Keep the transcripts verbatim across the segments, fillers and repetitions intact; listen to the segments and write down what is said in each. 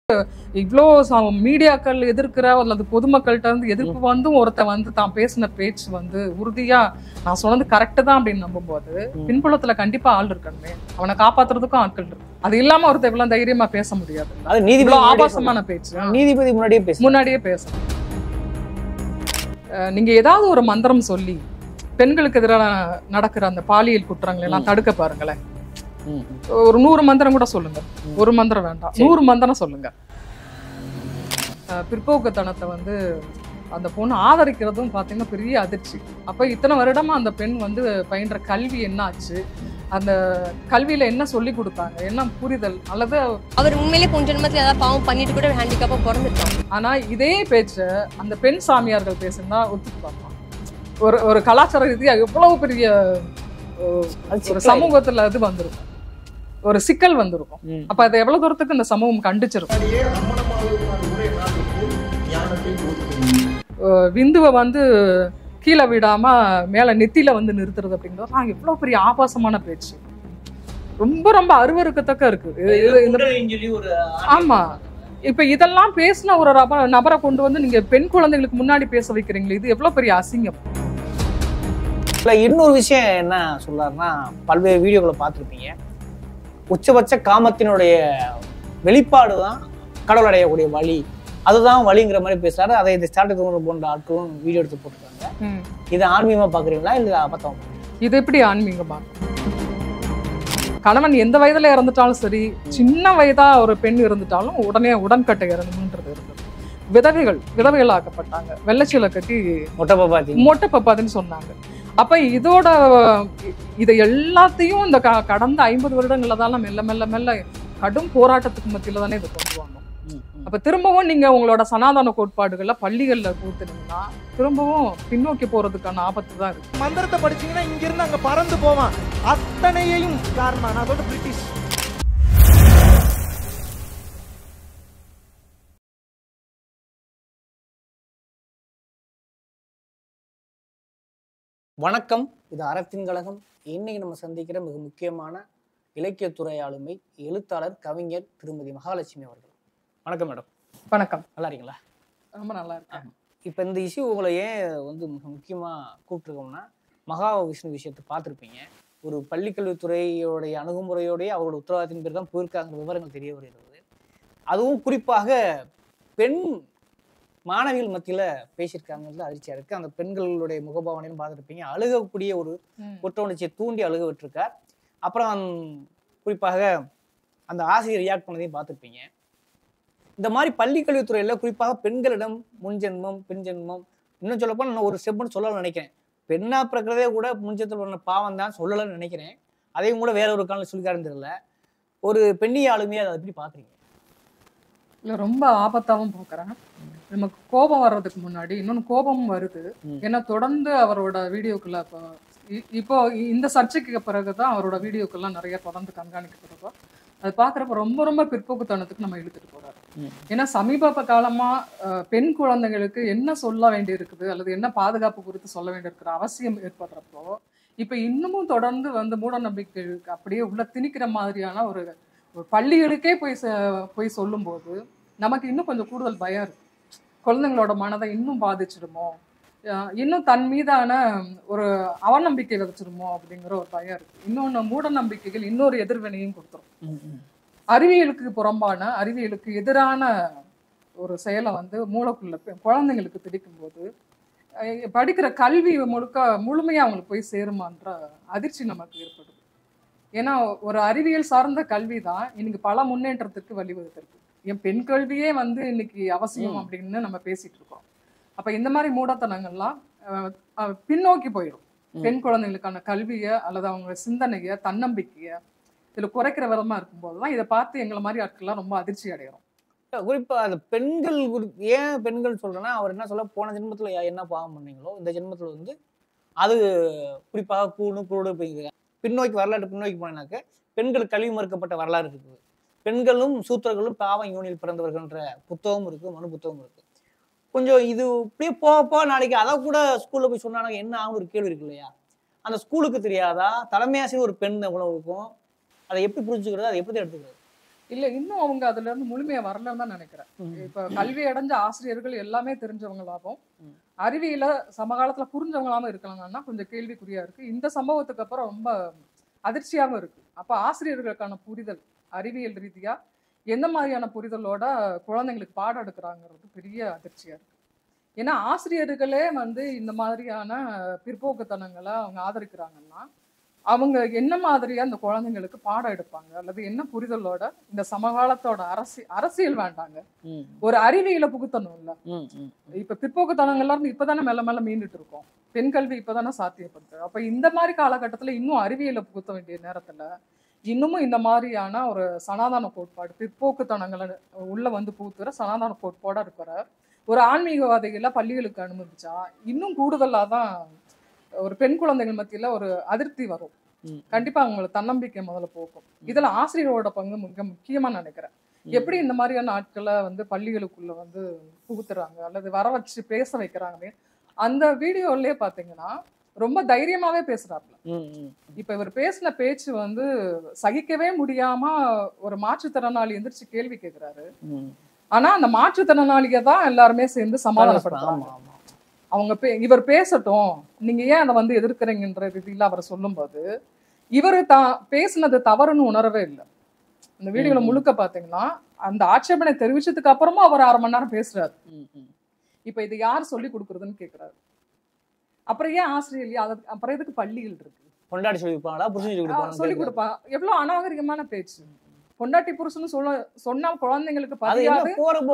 இவ்வளோ மீடியாக்கள் எதிர்க்கிற அல்லது பொதுமக்கள்கிட்ட இருந்து எதிர்ப்பு வந்தும் ஒருத்த வந்து தான் பேசின பேச்சு வந்து உறுதியா நான் சொன்னது கரெக்டு தான் அப்படின்னு நம்பும்போது பின்புலத்துல கண்டிப்பா ஆள் இருக்கணுமே, அவனை காப்பாத்துறதுக்கும் ஆட்கள் இருக்கு. அது இல்லாம ஒருத்த இவ்வளவு தைரியமா பேச முடியாது. அது நீதிபதி ஆபாசமான பேச்சு நீதிபதி முன்னாடியே பேச முன்னாடியே பேசணும். நீங்க ஏதாவது ஒரு மந்திரம் சொல்லி பெண்களுக்கு எதிராக நடக்கிற அந்த பாலியல் குற்றங்களை எல்லாம் தடுக்க பாருங்களேன். ஒரு நூறு மந்திரம் கூட சொல்லுங்க, ஒரு மந்திரம் வேண்டாம், நூறு மந்திரம் சொல்லுங்க. பிற்போக்குத்தனத்தை வந்து அந்த பொண்ணு ஆதரிக்கிறதும் பாத்தீங்கன்னா பெரிய அதிர்ச்சி. அப்ப இத்தனை வருடமா அந்த பெண் வந்து பயின்ற கல்வி என்ன ஆச்சு, அந்த கல்வியில என்ன சொல்லி கொடுத்தாங்க, என்ன புரிதல், அல்லது அவர் உண்மையிலே பொன் ஜென்மத்துல ஏதாவது பாவம் பண்ணிட்டு கூட ஹேண்டிகேப்பா பிறந்துட்டான். ஆனா இதே பேச்ச அந்த பெண் சாமியார்கள் பேசுனா ஒத்துக்கு பார்ப்பான். ஒரு ஒரு கலாச்சார ரீதியா எவ்வளவு பெரிய ஒரு சமூகத்துல அது வந்திருக்கும், ஒரு சிக்கல் வந்திருக்கும். அப்ப அதை எவ்வளவு தூரத்துக்கு இந்த சமூகம் கண்டிச்சிருக்கும். விந்துவை வந்து கீழே விடாம மேல நெத்தியில வந்து நிறுத்துறது அப்படிங்கிறது எவ்வளவு பெரிய ஆபாசமான பேச்சு, ரொம்ப ரொம்ப அருவருக்கத்தக்க இருக்கு. ஆமா, இப்ப இதெல்லாம் பேசின ஒரு நபரை கொண்டு வந்து நீங்க பெண் குழந்தைகளுக்கு முன்னாடி பேச வைக்கிறீங்களே, இது எவ்வளவு பெரிய அசிங்கம். இன்னொரு விஷயம் என்ன சொல்றாருன்னா, பல்வேறு வீடியோக்களை பார்த்துருப்பீங்க, உச்சபட்ச காமத்தினுடைய வெளிப்பாடு தான் கடவுள் அடையக்கூடிய வழி, அதுதான் வழிங்கிற மாதிரி பேசுறாரு. அதை இந்த ஸ்டார்ட் போன்ற ஆட்களும் வீடியோ எடுத்து போட்டுருக்காங்க. இதை ஆன்மீகமா பாக்குறீங்களா இல்ல அபத்தம்? இது எப்படி ஆன்மீகமா? கணவன் எந்த வயதுல இறந்துட்டாலும் சரி, சின்ன வயதா ஒரு பெண் இருந்துட்டாலும் உடனே உடன்கட்டை இறந்தணுன்றது இருந்தது. விதவைகள் விதவைகள் ஆக்கப்பட்டாங்க, வெள்ளச்சீலை கட்டி மொட்டை பப்பாத்தி மொட்டை பப்பாத்தின்னு சொன்னாங்க. அப்ப இதோட இதை எல்லாத்தையும் இந்த கடந்த ஐம்பது வருடங்கள்ல தான் மெல்ல மெல்ல மெல்ல கடும் போராட்டத்துக்கு மத்தியில தானே இதை கொண்டு வரணும். அப்ப திரும்பவும் நீங்க உங்களோட சனாதன கோட்பாடுகள்ல பள்ளிகள்ல கூத்துனீங்கன்னா திரும்பவும் பின்னோக்கி போறதுக்கான ஆபத்து தான் இருக்கு. மந்திரத்தை படிச்சீங்கன்னா இங்க இருந்து அங்க பறந்து போவான். அத்தனையையும் காரணம் நான் அதோட பிரிட்டிஷ். வணக்கம், இது அறத்தின் கழகம். இன்னைக்கு நம்ம சந்திக்கிற மிக முக்கியமான இலக்கியத்துறை ஆளுமை எழுத்தாளர் கவிஞர் திருமதி மகாலட்சுமி அவர்கள். வணக்கம் மேடம். வணக்கம். நல்லா இருக்கீங்களா? ரொம்ப நல்லா இருக்கேன். இப்போ இந்த இஷ்யூ உங்களை ஏன் வந்து மிக முக்கியமாக கூப்பிட்டுருக்கோம்னா, மகா விஷ்ணு விஷயத்தை பார்த்துருப்பீங்க. ஒரு பள்ளிக்கல்வித்துறையோடைய அணுகுமுறையோடைய அவரோட உத்தரவாதத்தின் பேர் தான் போயிருக்காங்கிற விவரங்கள் தெரிய வருகிறது. அதுவும் குறிப்பாக பெண் மாணவிகள் மத்தியில பேசியிருக்காங்கன்னு அதிர்ச்சியா இருக்கு. அந்த பெண்களுடைய முகபாவனையும் பார்த்துருப்பீங்க. அழுகக்கூடிய ஒரு குற்ற உணர்ச்சியை தூண்டி அழுக விட்டுருக்கார். அப்புறம் குறிப்பாக அந்த ஆசிரியர் ரியாக்ட் பண்ணதையும் பார்த்துருப்பீங்க. இந்த மாதிரி பள்ளி கல்வித்துறையில குறிப்பாக பெண்களிடம் முன்ஜென்மம் பெண் ஜென்மம், இன்னும் சொல்லப்போ நான் ஒரு ஸ்டெப்னு சொல்லலாம்னு நினைக்கிறேன். பெண்ணா பிறக்கிறதே கூட முன்ஜென்மத்தில் பண்ண பாவம் தான் சொல்லலன்னு நினைக்கிறேன். அதையும் கூட வேற ஒரு காலம் சொல்லிக்காருன்னு தெரியல. ஒரு பெண்ணிய ஆளுமையை அதை எப்படி பாக்குறீங்க? இல்ல, ரொம்ப ஆபத்தாவும் பாக்குறேன். நமக்கு கோபம் வர்றதுக்கு முன்னாடி இன்னொன்னு கோபமும் வருது. ஏன்னா தொடர்ந்து அவரோட வீடியோக்குள்ள இப்போ இப்போ இந்த சர்ச்சைக்கு பிறகுதான் அவரோட வீடியோக்கெல்லாம் நிறைய தொடர்ந்து கண்காணிக்கப்படுறோம். அது பாக்குறப்ப ரொம்ப ரொம்ப பிற்போக்குத்தனத்துக்கு நம்ம இழுத்துட்டு போறாரு. ஏன்னா சமீப காலமா பெண் குழந்தைகளுக்கு என்ன சொல்ல வேண்டி இருக்குது அல்லது என்ன பாதுகாப்பு குறித்து சொல்ல வேண்டி இருக்கிற அவசியம் ஏற்படுறப்போ இப்ப இன்னமும் தொடர்ந்து வந்து மூட நம்பிக்கைகளுக்கு அப்படியே உள்ள திணிக்கிற மாதிரியான ஒரு ஒரு பள்ளிகளுக்கே போய் போய் சொல்லும் போது நமக்கு இன்னும் கொஞ்சம் கூடுதல் பயம் இருக்கு. குழந்தைங்களோட மனதை இன்னும் பாதிச்சிடுமோ, இன்னும் தன் மீதான ஒரு அவநம்பிக்கை வச்சிருமோ அப்படிங்கிற ஒரு பயம் இருக்கு. இன்னொன்னு மூட நம்பிக்கைகள் இன்னொரு எதிர்வினையும் கொடுத்துரும். அறிவியலுக்கு புறம்பான அறிவியலுக்கு எதிரான ஒரு செயலை வந்து மூளைக்குள்ள குழந்தைங்களுக்கு திணிக்கும் போது படிக்கிற கல்வி முழுக்க முழுமையா அவங்களுக்கு போய் சேருமான்ற அதிர்ச்சி நமக்கு ஏற்படுது. ஏன்னா ஒரு அறிவியல் சார்ந்த கல்வி தான் இன்னைக்கு பல முன்னேற்றத்துக்கு வழிவகுத்திருக்கு. என் பெண் கல்வியே வந்து இன்னைக்கு அவசியம் அப்படின்னு நம்ம பேசிட்டு இருக்கோம். அப்ப இந்த மாதிரி மூடத்தனங்கள்லாம் பின்னோக்கி போயிடும். பெண் குழந்தைகளுக்கான கல்வியை அல்லது அவங்க சிந்தனைய தன்னம்பிக்கைய இதுல குறைக்கிற விதமா இருக்கும்போதுதான் இதை பார்த்து எங்களை மாதிரி ஆட்கள்லாம் ரொம்ப அதிர்ச்சி அடைகிறோம். குறிப்பா அந்த பெண்கள் ஏன் பெண்கள் சொல்றேன்னா, அவர் என்ன சொல்ல, போன ஜென்மத்துல என்ன பாவம் பண்ணீங்களோ இந்த ஜென்மத்துல வந்து அது குறிப்பாக கூணு கூடு அப்படிங்கிற பின்னோக்கி வரலாற்று பின்னோக்கி போனாக்க பெண்கள் கல்வி மறுக்கப்பட்ட வரலாறு இருக்குது. பெண்களும் சூத்திரர்களும் பாவம் யோனியில் பிறந்தவர்கள்ன்ற புத்தகம் இருக்கு, மனு புத்தகம் இருக்கு. கொஞ்சம் இது இப்படியே போகப்போ நாளைக்கு அதை கூட ஸ்கூல்ல போய் சொன்னாங்க என்ன ஆகும் ஒரு கேள்வி இருக்கு இல்லையா? அந்த ஸ்கூலுக்கு தெரியாதா தலைமை ஆசிரியர் ஒரு பெண் எவ்வளவு இருக்கும், அதை எப்படி புரிஞ்சுக்கிறது, அதை எப்படி எடுத்துக்கிறது? இல்ல இன்னும் அவங்க அதுல இருந்து முழுமையா வரலன்னு தான் நினைக்கிறேன். இப்ப கல்வி அடைஞ்ச ஆசிரியர்கள் எல்லாமே தெரிஞ்சவங்களாகவும் அறிவியல சமகாலத்துல புரிஞ்சவங்களாவும் இருக்கலாங்கன்னா கொஞ்சம் கேள்விக்குறியா இருக்கு. இந்த சம்பவத்துக்கு அப்புறம் ரொம்ப அதிர்ச்சியாகவும் இருக்கு. அப்ப ஆசிரியர்களுக்கான புரிதல் அறிவியல் ரீதியா எந்த மாதிரியான புரிதலோட குழந்தைங்களுக்கு பாடம் எடுக்கிறாங்கிறது பெரிய அதிர்ச்சியா இருக்கு. ஏன்னா ஆசிரியர்களே வந்து இந்த மாதிரியான பிற்போக்குத்தனங்களை அவங்க ஆதரிக்கிறாங்கன்னா அவங்க என்ன மாதிரியா அந்த குழந்தைங்களுக்கு பாடம் எடுப்பாங்க அல்லது என்ன புரிதலோட இந்த சமகாலத்தோட அரசி அரசியல் வேண்டாங்க ஒரு அறிவியலை புகுத்தணும் இல்ல. இப்ப பிற்போக்குத்தனங்கள்ல இருந்து இப்பதானே மெல்ல மெல்ல மீண்டுட்டு இருக்கோம். பெண் கல்வி இப்பதானே சாத்தியப்படுது. அப்ப இந்த மாதிரி காலகட்டத்துல இன்னும் அறிவியலை புகுத்த வேண்டிய நேரத்துல இன்னமும் இந்த மாதிரியான ஒரு சனாதன கோட்பாடு பிற்போக்குத்தனங்களை உள்ள வந்து புகுத்துற சனாதன கோட்பாடா இருக்கிற ஒரு ஆன்மீகவாதிகளை பள்ளிகளுக்கு அனுமதிச்சா இன்னும் கூடுதலா தான் ஒரு பெண் குழந்தைகள் மத்தியில ஒரு அதிருப்தி வரும். கண்டிப்பா அவங்களை தன்னம்பிக்கை முதல்ல போக்கும். இதுல ஆசிரியரோட பங்கு மிக முக்கியமா நினைக்கிறேன். எப்படி இந்த மாதிரியான ஆட்களை வந்து பள்ளிகளுக்குள்ள வந்து புகுத்துறாங்க அல்லது வர வச்சு பேச வைக்கிறாங்க. அந்த வீடியோலயே பாத்தீங்கன்னா ரொம்ப தைரியமாவே பேசுறாப்ல. இப்ப இவர் பேசின பேச்சு வந்து சகிக்கவே முடியாம ஒரு மாற்றுத்திறனாளி எந்திரிச்சு கேள்வி கேட்கிறாரு. ஆனா அந்த மாற்றுத்திறனாளியை தான் எல்லாருமே சேர்ந்து சமாதானப்படுத்துறாங்க. அவங்க பே இவர் பேசட்டும் நீங்க ஏன் அதை வந்து எதிர்க்கிறீங்கன்ற ரீதியில அவரை சொல்லும்போது இவரு தான் பேசினது தவறுன்னு உணரவே இல்லை. இந்த வீடியோல முழுக்க பாத்தீங்கன்னா அந்த ஆட்சேபனை தெரிவிச்சதுக்கு அப்புறமா அவர் அரை மணி நேரம் பேசுறாரு. இப்ப இது யார் சொல்லி கொடுக்குறதுன்னு கேக்குறாரு. அப்புறம் ஏன் ஆசிரியர் அப்புறம் எதுக்கு பள்ளிகள் இருக்கு? கொண்டாடி சொல்லி கொடுப்பாங்களா? சொல்லி கொடுப்பா. எவ்வளவு அநாகரிகமான பேச்சு. பொண்டாட்டி புருஷன்னு சொல்ல சொன்னா குழந்தைங்களுக்கு பதியாது.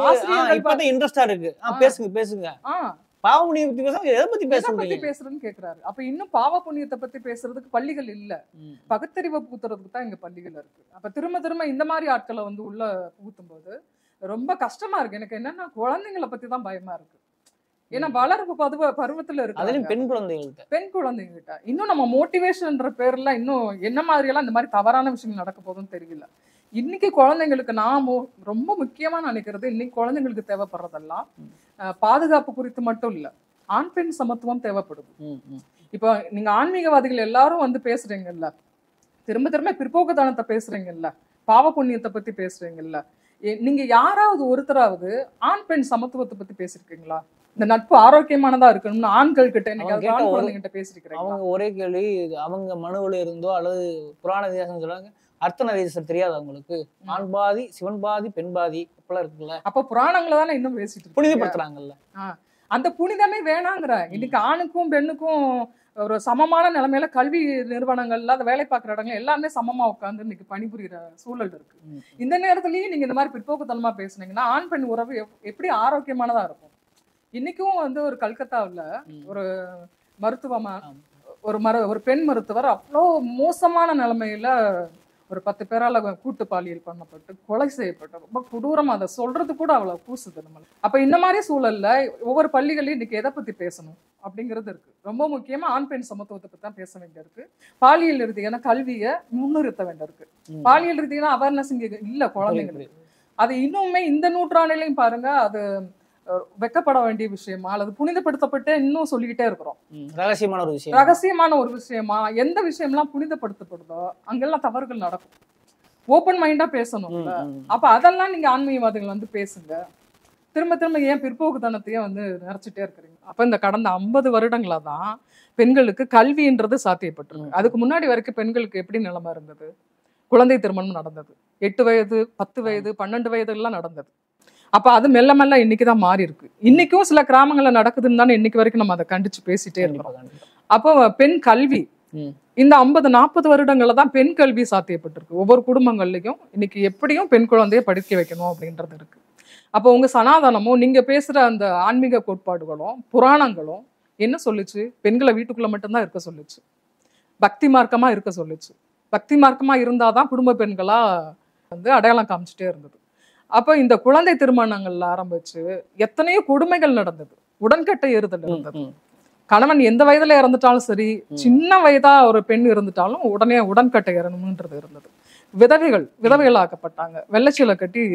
இன்ட்ரெஸ்டா இருக்கு பேசுங்க பேசுங்க பாவ புண்ணியத்தை பத்தி பேசுறது எதை பத்தி பேசுறீங்க பேசுறேன்னு கேக்குறாரு. அப்ப இன்னும் பாவ புண்ணியத்தை பத்தி பேசுறதுக்கு பள்ளிகள் இல்ல. பகுத்தறிவை புகுத்துறதுக்கு தான் இங்க பள்ளிகள் இருக்கு. அப்ப திரும்ப திரும்ப இந்த மாதிரி ஆட்களை வந்து உள்ள புகுத்தும் போது ரொம்ப கஷ்டமா இருக்கு. எனக்கு என்னன்னா குழந்தைங்களை பத்தி தான் பயமா இருக்கு. ஏன்னா வளர்ப்பு பருவ பருவத்துல இருக்கு பெண் குழந்தைகள்கிட்ட பெண் குழந்தைங்கிட்ட இன்னும் நம்ம மோட்டிவேஷன்ன்ற பேர்ல இன்னும் என்ன மாதிரி எல்லாம் இந்த மாதிரி தவறான விஷயங்கள் நடக்க போதுன்னு தெரியல. இன்னைக்கு குழந்தைங்களுக்கு நாம ரொம்ப முக்கியமா நினைக்கிறது இன்னைக்கு குழந்தைங்களுக்கு தேவைப்படுறதெல்லாம் பாதுகாப்பு குறித்து மட்டும் இல்ல, ஆண் பெண் சமத்துவம் தேவைப்படுது. இப்போ நீங்க ஆன்மீகவாதிகள் எல்லாரும் வந்து பேசுறீங்கல்ல, திரும்ப திரும்ப பிற்போக்குத்தனத்தை பேசுறீங்கல்ல, பாவ புண்ணியத்தை பத்தி பேசுறீங்கல்ல, நீங்க யாராவது ஒருத்தராவது ஆண் பெண் சமத்துவத்தை பத்தி பேசிருக்கீங்களா? இந்த நட்பு ஆரோக்கியமானதா இருக்கணும்னு ஆண்கள் கிட்ட குழந்தைகிட்ட பேசிருக்கிறீங்க. அவங்க ஒரே கேள்வி அவங்க மனுவுல இருந்தோ அல்லது புராண தேசம் சொல்றாங்க அர்த்தன தேசம் தெரியாது அவங்களுக்கு. ஆண் பாதி சிவன் பாதி பெண் பாதி அப்பெல்லாம் இருக்குல்ல. அப்ப புராணங்களை தானே இன்னும் பேசிட்டு புனிதப்படுத்துறாங்கல்ல. அந்த புனிதமே வேணாங்கிற. இன்னைக்கு ஆணுக்கும் பெண்ணுக்கும் ஒரு சமமான நிலைமையில கல்வி நிறுவனங்கள்ல அந்த வேலை பார்க்குற இடங்கள் எல்லாமே சமமா உட்காந்து இன்னைக்கு பணிபுரிகிற சூழல் இருக்கு. இந்த நேரத்துலயும் நீங்க இந்த மாதிரி பிற்போக்குத்தனமா பேசுனீங்கன்னா ஆண் பெண் உறவு எப்படி ஆரோக்கியமானதா இருக்கும்? இன்னைக்கும் வந்து ஒரு கல்கத்தாவில் ஒரு மருத்துவமா ஒரு மரு ஒரு பெண் மருத்துவர் அவ்வளோ மோசமான நிலைமையில ஒரு பத்து பேரால கூட்டு பாலியல் பண்ணப்பட்டு கொலை செய்யப்பட்டு ரொம்ப கொடூரமா அதை சொல்றது கூட அவ்வளவு கூசுது நம்மள. அப்ப இந்த மாதிரி சூழல்ல ஒவ்வொரு பள்ளிகளையும் இன்னைக்கு எதை பத்தி பேசணும் அப்படிங்கிறது இருக்கு. ரொம்ப முக்கியமா ஆண் பெண் சமத்துவத்தை பத்தி தான் பேச வேண்டியிருக்கு. பாலியல் ரீதியான கல்வியை முன்னிறுத்த வேண்டியிருக்கு. பாலியல் ரீதியான அவேர்னஸ் இங்க இல்ல குழந்தைங்களுக்கு. அது இன்னுமே இந்த நூற்றாண்டிலையும் பாருங்க அது வெக்கப்பட வேண்டிய விஷயமா அல்லது புனிதப்படுத்தப்பட்டு இன்னும் சொல்லிக்கிட்டே இருக்கிறோம். ரகசியமான ஒரு விஷயம் ரகசியமான ஒரு விஷயமா எந்த விஷயம்லாம் புனிதப்படுத்தப்படுதோ அங்கெல்லாம் தவறுகள் நடக்கும். ஓப்பன் மைண்டா பேசணும்ல. அப்ப அதெல்லாம் நீங்க ஆன்மீகவாதிகள் வந்து பேசுங்க. திரும்ப திரும்ப ஏன் பிற்போக்குத்தனத்தையே வந்து நிறைச்சிட்டே இருக்கிறீங்க? அப்ப இந்த கடந்த ஐம்பது வருடங்களா தான் பெண்களுக்கு கல்வின்றது சாத்தியப்பட்டிருக்கு. அதுக்கு முன்னாடி வரைக்கும் பெண்களுக்கு எப்படி நிலைமை இருந்தது? குழந்தை திருமணம் நடந்தது. எட்டு வயது பத்து வயது பன்னெண்டு வயது எல்லாம் நடந்தது. அப்ப அது மெல்ல மெல்ல இன்னைக்குதான் மாறி இருக்கு. இன்னைக்கும் சில கிராமங்கள்ல நடக்குதுன்னு தானே இன்னைக்கு வரைக்கும் நம்ம அதை கண்டிச்சு பேசிட்டே இருக்கோம். அப்போ பெண் கல்வி இந்த ஐம்பது நாற்பது வருடங்கள்ல தான் பெண் கல்வி சாத்தியப்பட்டிருக்கு. ஒவ்வொரு குடும்பங்கள்லயும் இன்னைக்கு எப்படியும் பெண் குழந்தைய படிக்க வைக்கணும் அப்படின்றது இருக்கு. அப்போ உங்க சனாதனமும் நீங்க பேசுற அந்த ஆன்மீக கோட்பாடுகளும் புராணங்களும் என்ன சொல்லுச்சு? பெண்களை வீட்டுக்குள்ள மட்டும்தான் இருக்க சொல்லுச்சு. பக்தி மார்க்கமா இருக்க சொல்லுச்சு. பக்தி மார்க்கமா இருந்தாதான் குடும்ப பெண்களா வந்து அடையாளம் காமிச்சிட்டே இருந்தது. அப்ப இந்த குழந்தை திருமணங்கள்ல ஆரம்பிச்சு எத்தனையோ கொடுமைகள் நடந்தது. உடன்கட்டை ஏறுதல் இருந்தது. கணவன் எந்த வயதுல இறந்துட்டாலும் சரி, சின்ன வயதா ஒரு பெண் இருந்துட்டாலும் உடனே உடன்கட்டை ஏறணும்ன்றது இருந்தது. விதவைகள் விதவைகள் ஆக்கப்பட்டாங்க. வெள்ளச்சீலை கட்டி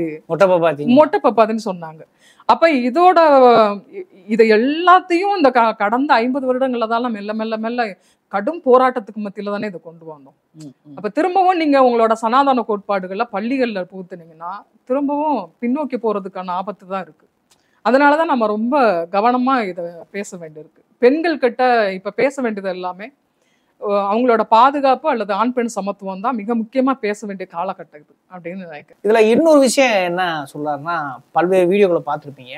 மொட்டை பப்பாதுன்னு சொன்னாங்க. அப்ப இதோட இதை எல்லாத்தையும் இந்த கடந்த ஐம்பது வருடங்கள்ல தான் மெல்ல மெல்ல மெல்ல கடும் போராட்டத்துக்கு மத்தியில தானே இதை கொண்டு வந்தோம். ம், ம். அப்ப திரும்பவும் நீங்க உங்களோட சனாதன கோட்பாடுகள்ல பள்ளிகள்ல புகுத்துனீங்கன்னா திரும்பவும் பின்னோக்கி போறதுக்கான ஆபத்து தான் இருக்கு. அதனாலதான் நம்ம ரொம்ப கவனமா இதை பேச வேண்டியிருக்கு. பெண்கள் கிட்ட இப்ப பேச வேண்டியது எல்லாமே அஹ் அவங்களோட பாதுகாப்பு அல்லது ஆண் பெண் சமத்துவம் தான் மிக முக்கியமா பேச வேண்டிய காலகட்டம் இது அப்படின்னு நினைக்கிறேன். இதுல இன்னொரு விஷயம் என்ன சொல்றாருன்னா, பல்வேறு வீடியோக்களை பார்த்துருப்பீங்க,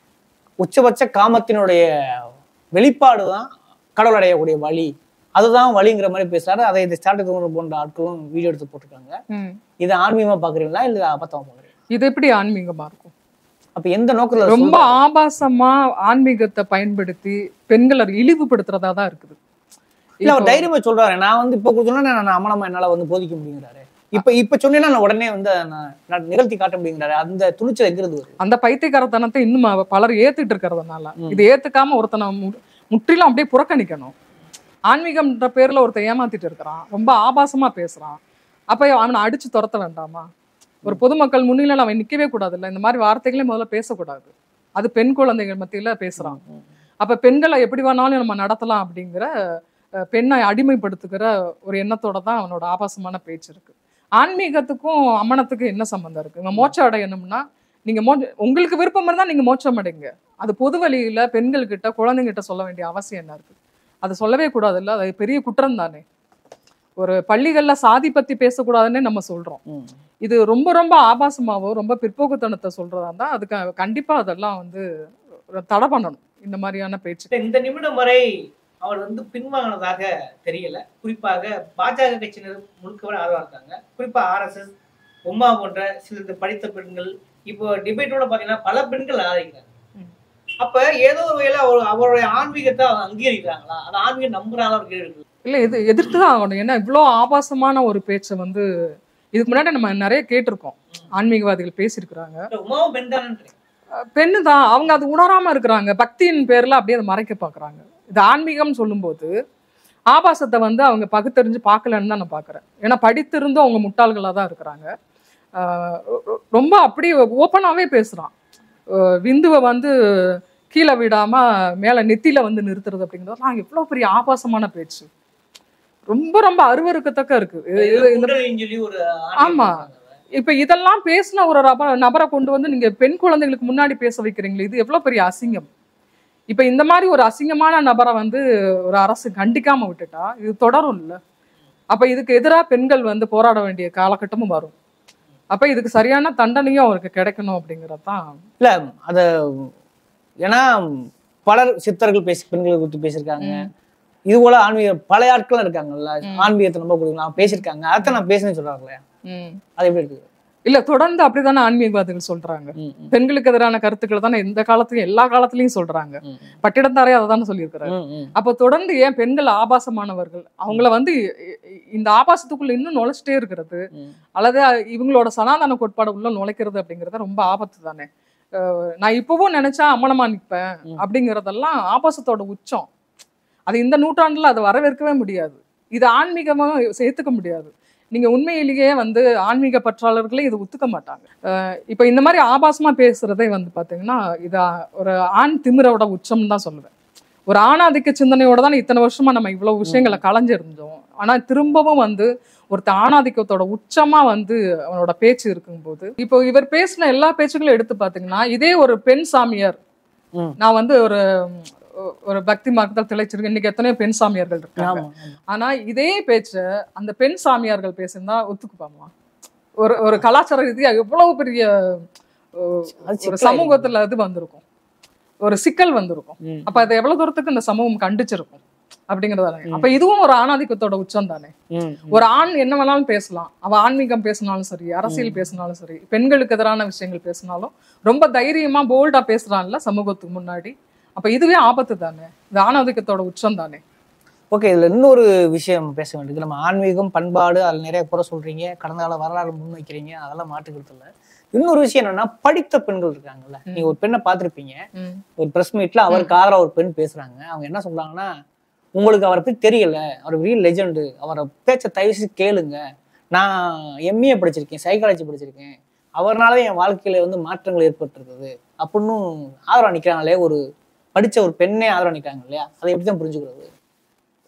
உச்சபட்ச காமத்தினுடைய வெளிப்பாடு தான் கடவுள் அடையக்கூடிய வழி, அதுதான் வழிங்கிற மாதிரி பேசுறாரு. அதை இந்த ஸ்டார்ட் போன்ற ஆட்களும் வீடியோ எடுத்து போட்டிருக்காங்க. ம். இதை ஆன்மீகமா பாக்குறீங்களா இல்ல அபத்தமா பாக்குறீங்களா? இது எப்படி ஆன்மீகமா இருக்கும்? அப்ப எந்த நோக்கத்துல ரொம்ப சொல்றாரு? ஆபாசமா ஆன்மீகத்தை பயன்படுத்தி பெண்களை இழிவுபடுத்துறதா தான் இருக்குது. இல்ல அவர் தைரியமா சொல்றாரு, நான் வந்து இப்ப சொன்னா நான் அமனமா என்னால வந்து போதிக்க முடியுங்கிறாரு. இப்ப இப்ப சொன்னேன்னா நான் உடனே வந்து நான் நான் நிகழ்த்தி காட்ட முடியுங்கிறாரு. அந்த துணிச்சல் எங்கிறது வருது? அந்த பைத்தியக்காரத்தனத்தை இன்னும் அவ- பலர் ஏத்துட்டு இருக்கிறதுனால ம். இது ஏத்துக்காம ஒருத்தனை மு- முற்றிலும் அப்படியே புறக்கணிக்கணும். ஆன்மீகம்ன்ற பேர்ல ஒருத்தன் ஏமாத்திட்டு இருக்கிறான், ரொம்ப ஆபாசமா பேசுறான், அப்ப அவனை அடிச்சு துரத்த வேண்டாமா? ஒரு பொதுமக்கள் முன்னிலையில அவன் நிக்கவே கூடாது இல்ல? இந்த மாதிரி வார்த்தைகளே முதல்ல பேசக்கூடாது. அது பெண் குழந்தைகள் மத்தியில பேசுறான். அப்ப பெண்களை எப்படி வேணாலும் நம்ம நடத்தலாம் அப்படிங்கிற அஹ், பெண்ணை அடிமைப்படுத்துகிற ஒரு எண்ணத்தோட தான் அவனோட ஆபாசமான பேச்சு இருக்கு. ஆன்மீகத்துக்கும் அம்மனத்துக்கும் என்ன சம்பந்தம் இருக்குங்க? மோட்சம் அடையணும்னா நீங்க மோ உங்களுக்கு விருப்பம் இருந்தா நீங்க மோட்சம் அடைங்க. அது பொது வழியில பெண்கள் கிட்ட குழந்தைங்கிட்ட சொல்ல வேண்டிய அவசியம் என்ன இருக்கு? அது சொல்லவே கூடாது இல்ல? அது பெரிய குற்றம் தானே. ஒரு பள்ளிகள்ல சாதி பத்தி பேசக்கூடாதுன்னே நம்ம சொல்றோம். ம். இது ரொம்ப ரொம்ப ஆபாசமாவோ ரொம்ப பிற்போக்குத்தனத்தை சொல்றதா இருந்தா அதுக்கு கண்டிப்பா அதெல்லாம் வந்து தடை பண்ணணும், இந்த மாதிரியான பேச்சு. இந்த நிமிடம் வரை அவர் வந்து பின்வாங்கினதாக தெரியல. குறிப்பாக பாஜக கட்சியினர் முழுக்க ஆதரவா இருக்காங்க. குறிப்பா ஆர்எஸ்எஸ், உமா போன்ற சில படித்த பெண்கள், இப்போ டிபேட்டோட பாத்தீங்கன்னா பல பெண்கள் ஆதரிக்கிறாங்க. ம். அப்ப ஏதோ ஒரு வேளை அவர் அவருடைய ஆன்மீகத்தை அவங்க அங்கீகரிக்கிறாங்களா? அந்த ஆன்மீகம் நம்புறாங்களா ஒரு கேள்வி இருக்கு. இல்ல இது எதிர்த்து தான் ஆகணும். ஏன்னா இவ்வளோ ஆபாசமான ஒரு பேச்சை வந்து இதுக்கு முன்னாடி நம்ம நிறைய கேட்டிருக்கோம். ஆன்மீகவாதிகள் பேசியிருக்கிறாங்க. இந்த உமாவும் பெண் தானே? பெண்ணு தான், அவங்க அது உணராம இருக்கிறாங்க. பக்தியின் பேர்ல அப்படியே அதை மறைக்க பாக்குறாங்க. இது ஆன்மீகம் சொல்லும்போது ஆபாசத்தை வந்து அவங்க பகுத்தறிஞ்சு பார்க்கலன்னு தான் நான் பாக்குறேன். ஏன்னா படித்திருந்தும் அவங்க முட்டாள்களா தான் இருக்கிறாங்க. ஆஹ் ரொ- ரொம்ப அப்படியே ஓப்பனாவே பேசுறான். ஆஹ் விந்துவை வந்து கீழே விடாம மேல நெத்தியில வந்து நிறுத்துறது அப்படிங்கிறது எவ்வளவு பெரிய ஆபாசமான பேச்சு. ரொம்ப ரொம்ப அருவருக்கத்தக்க இருக்கு. இது- இது- இந்த குண்டலினின்னு சொல்லி ஒரு ஆமா. ஆன்மீகம் இருக்காங்க. இப்ப இதெல்லாம் பேசின ஒரு நப- நபரை கொண்டு வந்து நீங்க பெண் குழந்தைகளுக்கு முன்னாடி பேச வைக்கிறீங்களே, இது எவ்வளவு பெரிய அசிங்கம். இப்ப இந்த மாதிரி ஒரு அசிங்கமான நபரை வந்து ஒரு அரசு கண்டிக்காம விட்டுட்டா இது தொடரும் இல்ல? அப்ப இதுக்கு எதிராக பெண்கள் வந்து போராட வேண்டிய காலகட்டமும் வரும். அப்ப இதுக்கு சரியான தண்டனையும் அவருக்கு கிடைக்கணும் அப்படிங்கறதுதான். இல்ல அத ஏன்னா பலர் சித்தர்கள் பேசி பெண்களை குறித்து பேசியிருக்காங்க. இது போல ஆன்மீக பல ஆட்களும் இருக்காங்கல்ல, ஆன்மீகத்தை ரொம்ப பிடிக்கும் பேசியிருக்காங்க. அதான் நான் பேசுனேன்னு சொல்றாங்களே, உம் அது எப்படி இருக்கு? இல்ல தொடர்ந்து அப்படித்தானே ஆன்மீகவாதிகள் சொல்றாங்க. ம், ம். பெண்களுக்கு எதிரான கருத்துக்களை தானே எந்த காலத்துலயும் எல்லா காலத்துலயும் சொல்றாங்க. ம், பட்டிடத்தாரே அதை தானே சொல்லியிருக்கிறாரு. ம், ம். அப்போ தொடர்ந்து ஏன் பெண்கள் ஆபாசமானவர்கள் அவங்கள வந்து இ- இ- இந்த ஆபாசத்துக்குள்ள இன்னும் நுழைச்சிட்டே இருக்கிறது, ம். அல்லது இவங்களோட சனாதன கோட்பாடு உள்ள நுழைக்கிறது அப்படிங்கறது ரொம்ப ஆபத்து தானே. அஹ் நான் இப்பவும் நினைச்சா அம்மனமா நிற்பேன் அப்படிங்கறதெல்லாம் ஆபாசத்தோட உச்சம். அது இந்த நூற்றாண்டுல அதை வரவேற்கவே முடியாது. இது ஆன்மீகமா சேர்த்துக்க முடியாது. நீங்க உண்மையிலேயே வந்து ஆன்மீக பற்றாளர்களே இது ஒத்துக்க மாட்டாங்க. அஹ் இப்ப இந்த மாதிரி ஆபாசமா பேசுறதே வந்து பாத்தீங்கன்னா இது ஒரு ஆண் திமிரோட உச்சம் தான் சொல்லுவேன். ஒரு ஆணாதிக்க சிந்தனையோட தான் இத்தனை வருஷமா நம்ம இவ்வளவு விஷயங்களை களைஞ்சிருந்தோம். ஆனா திரும்பவும் வந்து ஒருத்த ஆணாதிக்கத்தோட உச்சமா வந்து அவனோட பேச்சு இருக்கும்போது இப்போ இவர் பேசின எல்லா பேச்சுகளும் எடுத்து பாத்தீங்கன்னா இதே ஒரு பெண் சாமியார், ம். நான் வந்து ஒரு ஒரு பக்தி மார்க்கத்தில் திளைச்சிருக்கேன், இன்னைக்கு எத்தனையோ பெண் சாமியார்கள் இருக்காங்க. ஆமா, ஆமா. ஆனா இதே பேச்ச அந்த பெண் சாமியார்கள் பேசியிருந்தா ஒத்துக்குப்பாமா? ஒரு ஒரு கலாச்சார ரீதியா எவ்வளவு பெரிய அஹ், அது ஒரு சிக்கலா சமூகத்துல இது வந்திருக்கும், ஒரு சிக்கல் வந்திருக்கும். ம். அப்ப அது எவ்வளவு தூரத்துக்கு இந்த சமூகம் கண்டிச்சிருக்கும் அப்படிங்கறதானே. அப்ப இதுவும் ஒரு ஆணாதிக்கத்தோட உச்சம் தானே. ம். ஒரு ஆண் என்ன வேணாலும் பேசலாம், அவ ஆன்மீகம் பேசினாலும் சரி, அரசியல் பேசினாலும் சரி, பெண்களுக்கு எதிரான விஷயங்கள் பேசினாலும் ரொம்ப தைரியமா போல்டா பேசுறான்ல சமூகத்துக்கு முன்னாடி. அப்ப இதுவே ஆபத்து தானே, இது ஆணாதிக்கத்தோட உச்சம் தானே. ஓகே, இதுல இன்னொரு விஷயம் பேச வேண்டியது, நம்ம ஆன்மீகம் பண்பாடு அதில் நிறைய குறை சொல்றீங்க, கடந்த கால வரலாறு முன்வைக்கிறீங்க, அதெல்லாம் மாட்டுக்கிறது இல்லை. இன்னொரு விஷயம் என்னன்னா, படித்த பெண்கள் இருக்காங்கல்ல, நீங்க ஒரு பெண்ணை பார்த்திருப்பீங்க, ம். ஒரு பிரஸ் மீட்ல அவருக்கு ஆதரவா ஒரு பெண் பேசுறாங்க. அவங்க என்ன சொல்றாங்கன்னா, உங்களுக்கு அவரை பத்தி தெரியல, அவர் ரியல் லெஜெண்டு, அவரை பேச்ச தயவுசு கேளுங்க, நான் எம்ஏ படிச்சிருக்கேன், சைக்காலஜி படிச்சிருக்கேன், அவர்னால என் வாழ்க்கையில வந்து மாற்றங்கள் ஏற்பட்டிருக்குது அப்படின்னு ஆதரவா நிக்கிறாங்களே, ஒரு படிச்ச ஒரு பெண்ணே ஆதரவா நிக்கிறாங்க இல்லையா, அதை எப்படி தான் புரிஞ்சுக்கிறது?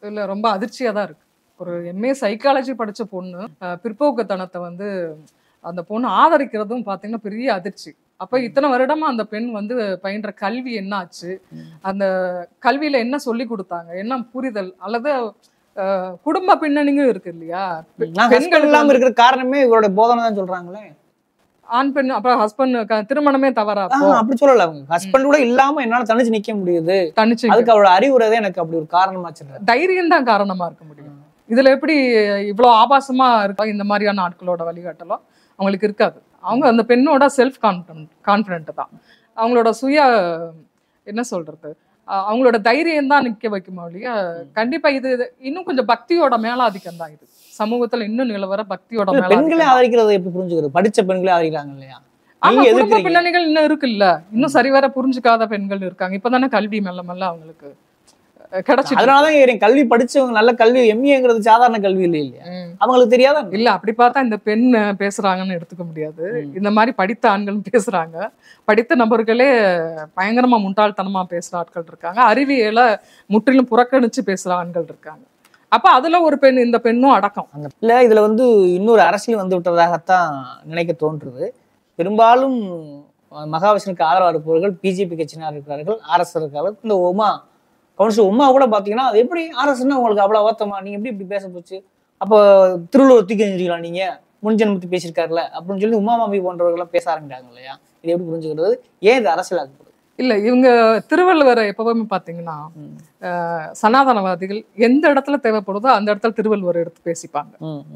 இல்ல ரொம்ப அதிர்ச்சியா தான் இருக்கு. ஒரு எம்ஏ சைக்காலஜி படிச்ச பொண்ணு அஹ், பிற்போக்குத்தனத்தை வந்து அந்த பொண்ணு ஆதரிக்கிறதும் பாத்தீங்கன்னா பெரிய அதிர்ச்சி. அப்ப இத்தனை வருடமா அந்த பெண் வந்து பயின்ற கல்வி என்ன ஆச்சு, அந்த கல்வியில என்ன சொல்லி கொடுத்தாங்க, என்ன புரிதல், அல்லது அஹ், குடும்ப பின்னணியும் இருக்கு இல்லையா. பெ- நான் ஹஸ்பண்ட் பெண்களுக்கு இல்லாம வந்து இருக்கிற காரணமே இவரோட போதனை தான் சொல்றாங்களே. ஆண் பெண் அப்புறம் ஹஸ்பண்ட் திருமணமே தவறா அப்போ ஆஹ் அப்படி சொல்லல. அவங்க ஹஸ்பண்ட் கூட இல்லாம என்னால தனிச்சு நிக்க முடியுது, தனிச்சு அதுக்கு அவரோட அறிவுரை எனக்கு அப்படி ஒரு காரணமாச்சு. தைரியம் தான் காரணமா இருக்க முடியும். இதுல எப்படி இவ்வளவு ஆபாசமா இருக்கா இந்த மாதிரியான ஆட்களோட வழிகாட்டலோ அவங்களுக்கு இருக்காது. அவங்க அந்த பெண்ணோட செல்ஃப் கான்ஃபிடன்ட் கான்ஃபிடென்ட் தான், அவங்களோட சுய என்ன சொல்றது, அஹ் அவங்களோட தைரியம் தான் நிக்க வைக்குமா ஒழிய கண்டிப்பா இது இது இன்னும் கொஞ்சம் பக்தியோட மேலாதிக்கம் தான். இது சமூகத்துல இன்னும் நிலவர பக்தியோட பெண்களே மேலாதிக்கம். ஆதரிக்கிறத எப்படி புரிஞ்சுக்கிறது? படிச்ச பெண்களே ஆதரிக்கிறாங்க இல்லையா? ஆமா, நீங்க குடும்ப எதிர்க்கிறீங்க. பின்னணிகள் இன்னும் இருக்குல்ல, இன்னும் சரிவர புரிஞ்சுக்காத பெண்கள் இருக்காங்க. இப்பதானே கல்வி மெல்ல மெல்ல அவங்களுக்கு கிடைச்சிட்டு அதனாலதான் கேக்குறேன், கல்வி படிச்சவங்க நல்ல கல்வி, எம்ஏங்கிறது சாதாரண கல்வி இல்லை இல்லையா? ம். அவங்களுக்கு தெரியாத இல்ல அப்படி பார்த்தா இந்த பெண் பேசுறாங்கன்னு எடுத்துக்க முடியாது. இந்த மாதிரி படித்த ஆண்களும் பேசுறாங்க, படித்த நபர்களே பயங்கரமா முட்டாள்தனமா பேசுற ஆட்கள் இருக்காங்க, அறிவியலை முற்றிலும் புறக்கணிச்சு பேசுற ஆண்கள் இருக்காங்க. அப்ப அதுல ஒரு பெண், இந்த பெண்ணும் அடக்கம். அந்த இல்ல இதுல வந்து இன்னொரு அரசியல் வந்து விட்டதாகத்தான் நினைக்க தோன்றுது. பெரும்பாலும் மகாவிஷ்ணுக்கு ஆதரவாக இருப்பவர்கள் பிஜேபி கட்சியினர் இருக்கிறார்கள், ஆர்எஸ் இருக்கார்கள். இந்த உமா கவுன்சில் உமா கூட பாத்தீங்கன்னா அது எப்படி ஆர்எஸ்ன்னா உங்களுக்கு அவ்வளவு வருத்தமா, நீங்க எப்படி இப்படி பேச போச்சு, அப்போ திருவள்ளுவர் தூக்கி எறிஞ்சிக்கலாம் நீங்க, முன்ஜென்மத்தி பேசியிருக்காருல அப்படின்னு சொல்லி உமா மாமி போன்றவர்கள்லாம் பேச ஆரம்பிட்டாங்க இல்லையா? இது எப்படி புரிஞ்சுக்கிறது? ஏன் இது அரசியலாக்கப்படுது? இல்ல இவங்க திருவள்ளுவரை எப்பவுமே பாத்தீங்கன்னா அஹ், சனாதனவாதிகள் எந்த இடத்துல தேவைப்படுதோ அந்த இடத்துல திருவள்ளுவர் எடுத்து பேசிப்பாங்க.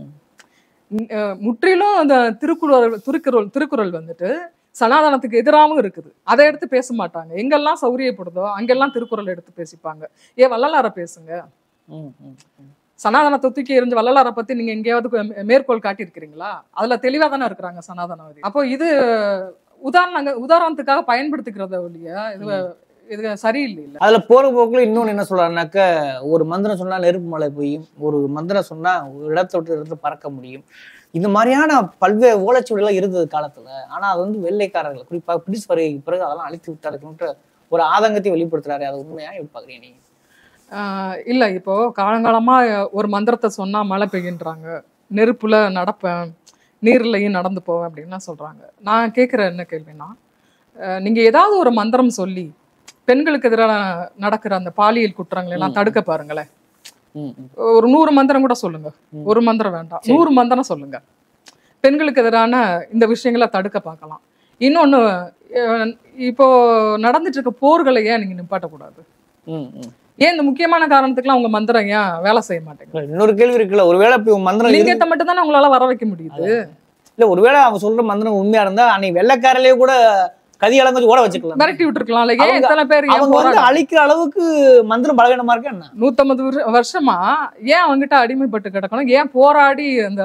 அஹ், முற்றிலும் அந்த திருக்குறள் திருக்குறள் திருக்குறள் வந்துட்டு சனாதனத்துக்கு எதிராகவும் இருக்குது, அதை எடுத்து பேச மாட்டாங்க. எங்கெல்லாம் சௌரியப்படுதோ அங்கெல்லாம் திருக்குறள் எடுத்து பேசிப்பாங்க. ஏன் வள்ளலாரை பேசுங்க, சனாதனத்தை தூக்கி எறிஞ்சு வள்ளலாரை பத்தி நீங்க எங்கேயாவது மே- மேற்கோள் காட்டியிருக்கிறீங்களா? அதுல தெளிவா தானே இருக்கிறாங்க சனாதனவாதி. அப்போ இது உதாரணங்க உதாரணத்துக்காக பயன்படுத்திக்கிறத ஒழிய இது இது சரியில்லை. இல்ல அதுல போற போக்குல இன்னொன்னு என்ன சொல்றாருனாக்க, ஒரு மந்திரம் சொன்னா நெருப்பு மழை பெய்யும், ஒரு மந்திரம் சொன்னா ஒரு இடத்த விட்டு இடத்துல பறக்க முடியும். இது மாதிரியான பல்வேறு ஓலைச்சுவடிகள் இருந்தது காலத்துல. ஆனா அது வந்து வெள்ளைக்காரர்கள் குறிப்பாக பிரிட்டிஷ் வருகைக்கு பிறகு அதெல்லாம் அழித்து விட்டாருக்குன்ற ஒரு ஆதங்கத்தை வெளிப்படுத்துறாரு. அது உண்மையா எப்படி பாக்குறீங்க நீங்க? ஆஹ் இல்ல இப்போ காலங்காலமா ஒரு மந்திரத்தை சொன்னா மழை பெய்யுன்றாங்க, நெருப்புல நடப்பேன், நீர்லையும் நடந்து போவேன் அப்படின்லாம் சொல்றாங்க. நான் கேட்குற என்ன கேள்வினா, அஹ் நீங்க ஏதாவது ஒரு மந்திரம் சொல்லி பெண்களுக்கு எதிராக நடக்கிற அந்த பாலியல் குற்றங்களை எல்லாம் தடுக்க பாருங்களேன். ஒரு நூறு மந்திரம் கூட சொல்லுங்க, ஒரு மந்திரம் வேண்டாம், நூறு மந்திரம் சொல்லுங்க, பெண்களுக்கு எதிரான இந்த விஷயங்களை தடுக்க பார்க்கலாம். இன்னொன்னு, அஹ் இப்போ நடந்துட்டு இருக்க போர்களை ஏன் நீங்க நிப்பாட்டக்கூடாது? ஏன் இந்த முக்கியமான காரணத்துக்குலாம் உங்க மந்திரம் ஏன் வேலை செய்ய மாட்டேங்குது? இன்னொரு கேள்வி இருக்குல்ல, ஒருவேளை இப்ப மந்திரம் இருந்து- லிங்கத்தை மட்டும் தானே உங்களால வர வைக்க முடியுது. இல்ல ஒருவேளை அவங்க சொல்ற மந்திரம் உண்மையா இருந்தா அன்னைக்கு வெள்ளைக்காரலையே கூட கதி அளந்து ஓட வச்சுக்கலாம், மிரட்டி விட்டுருக்கலாம்ல. ஏன் அவங்க- இத்தனை பேர் ஏன் அவங்க வந்து போராடுறாங்க? அழிக்கிற அளவுக்கு மந்திரம் பலவீனமா இருக்கு என்ன? நூத்தம்பது வருஷ- வருஷமா ஏன் அவங்ககிட்ட அடிமைப்பட்டு கிடக்கணும்? ஏன் போராடி அந்த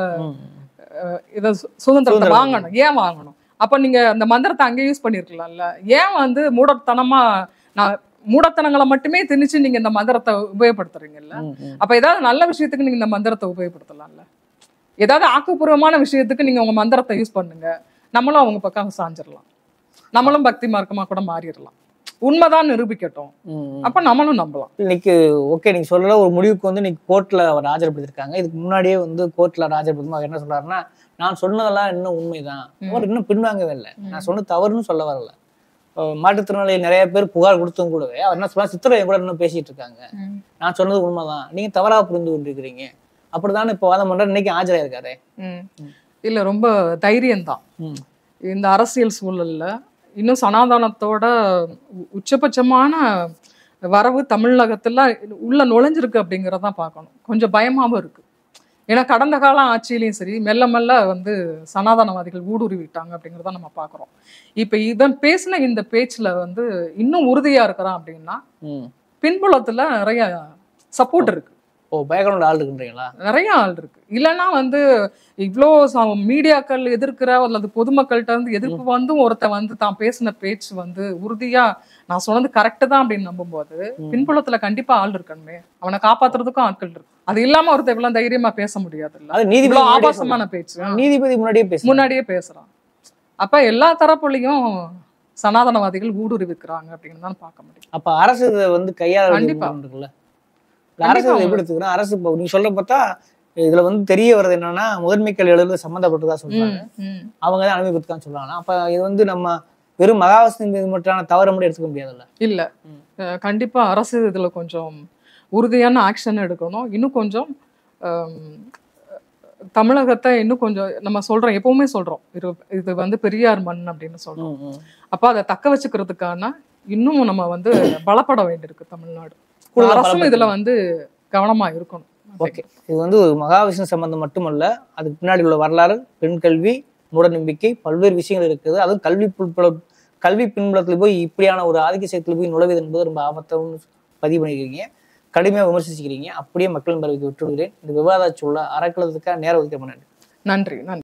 இத சு- சுதந்திரத்தை சுதந்திரம் வாங்கணும்? ஏன் வாங்கணும்? அப்ப நீங்க அந்த மந்திரத்தை அங்கே யூஸ் பண்ணிருக்கலாம்ல. ஏன் வந்து மூடத்தனமா நான் மூடத்தனங்களை மட்டுமே திணிச்சு நீங்க இந்த மந்திரத்தை உபயோகப்படுத்துறீங்கல்ல? அப்ப ஏதாவது நல்ல விஷயத்துக்கு நீங்க இந்த மந்திரத்தை உபயோகப்படுத்தலாம்ல. ஏதாவது ஆக்கப்பூர்வமான விஷயத்துக்கு நீங்க உங்க மந்திரத்தை யூஸ் பண்ணுங்க, நம்மளும் அவங்க பக்கம் சாஞ்சிடலாம், நம்மளும் பக்தி மார்க்கமா கூட மாறிடலாம். உண்மைதான் நிரூபிக்கட்டும், அப்ப நம்மளும் நம்பலாம். இன்னைக்கு ஓகே நீங்க சொல்ற ஒரு முடிவுக்கு வந்து இன்னைக்கு கோர்ட்ல அவர் ஆஜர்படுத்திருக்காங்க. இதுக்கு முன்னாடியே வந்து கோர்ட்ல ஆஜர்படுத்தும் அவர் என்ன சொல்றாருன்னா, நான் சொன்னதெல்லாம் இன்னும் உண்மைதான், அவர் இன்னும் பின்வாங்கவே இல்லை, நான் சொன்ன தவறுன்னு சொல்ல வரல. அஹ் மாற்றுத்திறனாளிகள் நிறைய பேர் புகார் கொடுத்தும் கூடவே அவர் என்ன சொல்றாரு, சித்திரை கூட இன்னும் பேசிட்டு இருக்காங்க, நான் சொன்னது உண்மைதான், நீங்க தவறா புரிந்து கொண்டிருக்கிறீங்க அப்படிதான் இப்ப வாதம் பண்ற இன்னைக்கு ஆஜராயிருக்காரு. இல்ல ரொம்ப தைரியம்தான் இந்த அரசியல் சூழல்ல. இன்னும் சனாதனத்தோட உ- உச்சபட்சமான வரவு தமிழகத்துல உள்ள நுழைஞ்சிருக்கு அப்படிங்கிறதான் பார்க்கணும். கொஞ்சம் பயமாவும் இருக்கு. ஏன்னா கடந்த கால ஆட்சியிலையும் சரி மெல்ல மெல்ல வந்து சனாதனவாதிகள் ஊடுருவிட்டாங்க அப்படிங்கிறத நம்ம பார்க்குறோம். இப்போ இவன் பேசின இந்த பேச்சுல வந்து இன்னும் உறுதியா இருக்கிறான் அப்படின்னா பின்புலத்துல நிறைய சப்போர்ட் இருக்கு. ஓ பேக்ரவுண்ட் ஆள் இருக்குன்றீங்களா? நிறைய ஆள் இருக்கு. இல்லைன்னா வந்து இவ்வளோ மீடியாக்கள் எதிர்க்கிற அல்லது பொதுமக்கள்கிட்ட இருந்து எதிர்ப்பு வந்தும் ஒருத்த வந்து தான் பேசின பேச்சு வந்து உறுதியா நான் சொன்னது கரெக்டு தான் அப்படின்னு நம்பும்போது பின்புலத்துல கண்டிப்பா ஆள் இருக்கணுமே, அவனை காப்பாத்துறதுக்கும் ஆட்கள் இருக்கு. அது இல்லாம ஒருத்த இவ்வளவு தைரியமா பேச முடியாது. அது இல்ல நீதிபதி இவ்வளவு முன்னாடியே ஆபாசமான பேச்சு சொல்றாரு. நீதிபதி முன்னாடியே பேச முன்னாடியே பேசுறான். அப்ப எல்லா தரப்புலையும் சனாதனவாதிகள் ஊடுருவிக்கிறாங்க அப்படின்னு தான் பார்க்க முடியும். அப்ப அரசு இதை வந்து கையாள கண்டிப்பா. இருக்குல்ல. அரசு இதை எப்படி எடுத்துக்கிறோம்? அரசு இப்போ நீங்க சொல்ற பார்த்தா இதுல வந்து தெரிய வர்றது என்னன்னா முதன்மை கல்வி எழுதுறது சம்மந்தப்பட்டதா சொல்றாங்க. ம். அவங்க தான் அனுமதி கொடுத்தான்னு சொல்றாங்க. அப்ப இது வந்து நம்ம வெறும் மகாவாசன் மீது மட்டும் தவறு மட்டும் எடுத்துக்க முடியாதுல்ல. இல்ல அஹ் கண்டிப்பா அரசு இதுல கொஞ்சம் உறுதியான ஆக்ஷன் எடுக்கணும். இன்னும் கொஞ்சம் ஆம், தமிழகத்தை இன்னும் கொஞ்சம் நம்ம சொல்றோம், எப்பவுமே சொல்றோம் இது இது வந்து பெரியார் மண் அப்படின்னு சொல்றோம். ம், ம். அப்ப அதை தக்க வச்சுக்கிறதுக்கான இன்னும் நம்ம வந்து பலப்பட வேண்டியிருக்கு தமிழ்நாடு. கூடுதலா அரசும் பலப்படுத்தணும். இதுல வந்து கவனமா இருக்கணும். ஓகே, இது வந்து ஒரு மகாவிஷ்ணு சம்பந்தம் மட்டுமல்ல, அதுக்கு பின்னாடி உள்ள வரலாறு, பெண் கல்வி, மூட நம்பிக்கை, பல்வேறு விஷயங்கள் இருக்குது. அதுவும் கல்வி புல்புல கல்வி பின்புலத்துல போய் இப்படியான ஒரு ஆதிக்க சக்தியில போய் நுழைவது என்பது ரொம்ப ஆபத்தாகவும் பதிவு பண்ணிக்கிறீங்க, கடுமையாக விமர்சிக்கிறீங்க. அப்படியே மக்களின் பார்வைக்கு விட்டுவிடுகிறேன். இந்த விவாத சொல்ல அறக்கலத்துக்காக நேரம் ஒதுக்க நன்றி. நன்றி நன்றி.